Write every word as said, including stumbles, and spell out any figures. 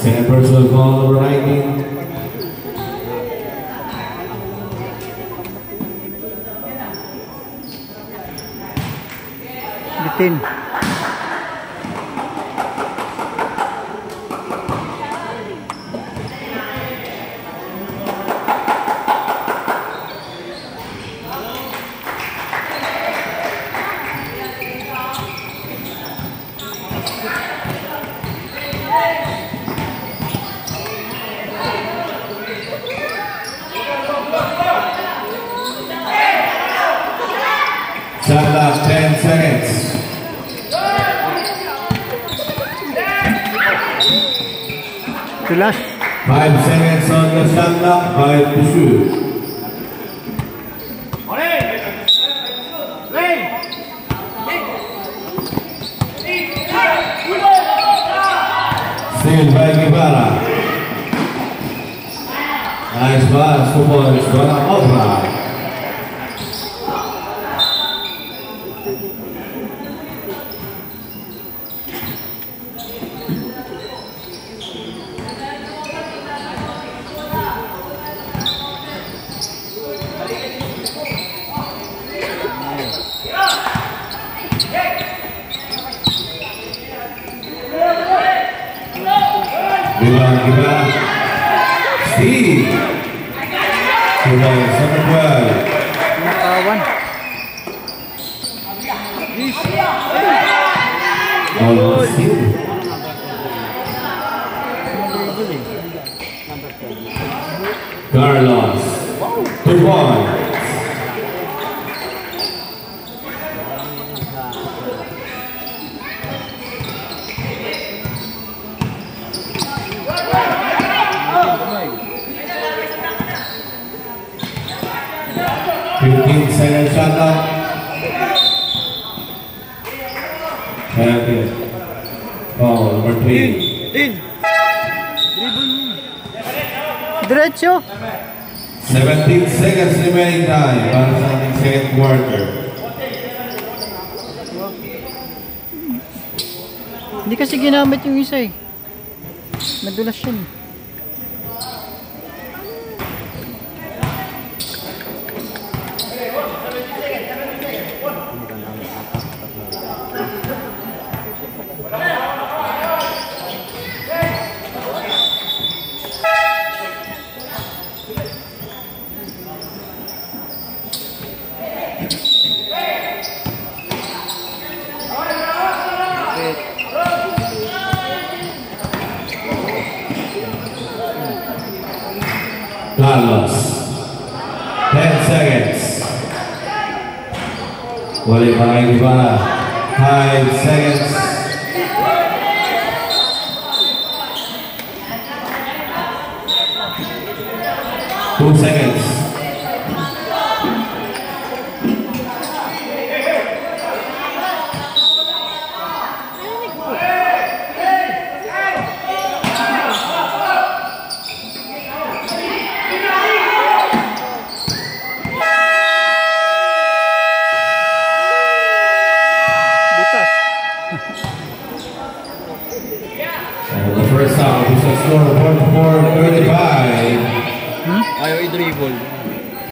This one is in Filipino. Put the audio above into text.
Second personal foul, number nineteen. Bitin. Shot clock, ten seconds. The last. Five seconds on the shot clock, five to shoot. Steal by Guevara. Nice pass, two points, one over. Rebound, Guevara. Steve. Two points, number twelve. Nakawan. Almost hit. Carlos. Two points. fifteen second shot clock. Champion. Foul number three. In. Diretso. seventeen seconds remaining time para sa ating second quarter. Hindi kasi ginamit yung isa eh. Nadulas siya eh. Carlos. ten seconds. Wali pa kay Guevara. five seconds. two seconds. And the first half is a score of forty-four thirty-five. Hmm? Ayaw i-dribble.